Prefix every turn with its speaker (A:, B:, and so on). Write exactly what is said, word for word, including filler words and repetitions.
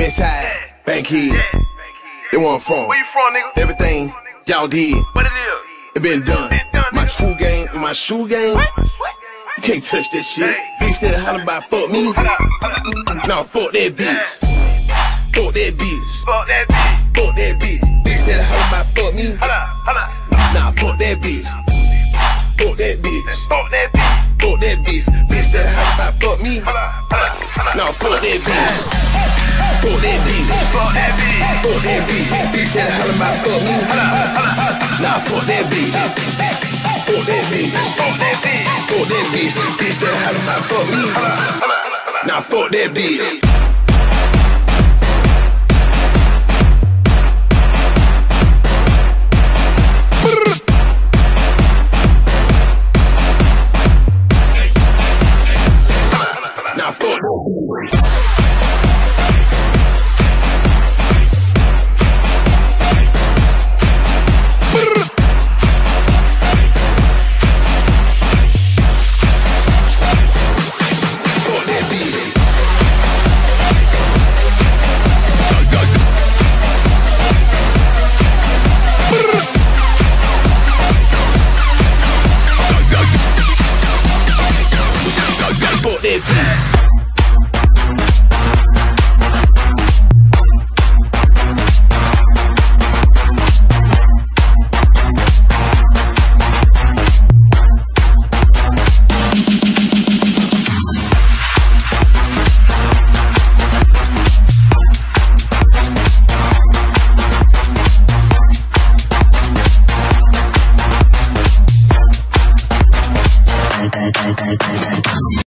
A: Westside, Bankhead. They where I'm from.
B: Where you from, nigga?
A: Everything y'all did,
B: What it is?
A: it been done.
B: Been done,
A: My
B: nigga.
A: true game and my shoe game,
B: What? What?
A: you can't touch that shit.
B: Hey.
A: Bitch that hollering about fuck me.
B: Hold up, hold up.
A: Nah, fuck that bitch. Fuck that bitch.
B: Fuck that bitch.
A: Fuck that bitch. Bitch that hollering about fuck me.
B: Hold up, hold up.
A: Nah, fuck that bitch. Fuck that bitch.
B: Fuck that bitch.
A: Fuck that bitch. Bitch that hollering about fuck me.
B: Hold up, hold up, hold up.
A: Nah, fuck that bitch. Fuck that bitch.
B: Fuck that bitch.
A: Fuck that bitch. Bitch that hollering about fuck me.
B: Hold up, hold up, hold up.
A: Nah, fuck that bitch. Fuck that bitch.
B: Fuck that bitch.
A: Fuck that bitch. Bitch that hollering about fuck me.
B: Hold up, hold up, hold up.
A: Nah, fuck that bitch. Now fuck that bitch. Fuck that bitch.